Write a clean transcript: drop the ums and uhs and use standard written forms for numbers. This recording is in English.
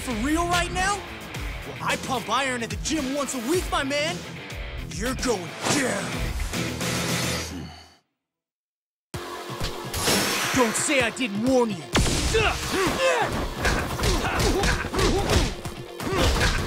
for real right now? Well, I pump iron at the gym once a week, my man. You're going down. Don't say I didn't warn you.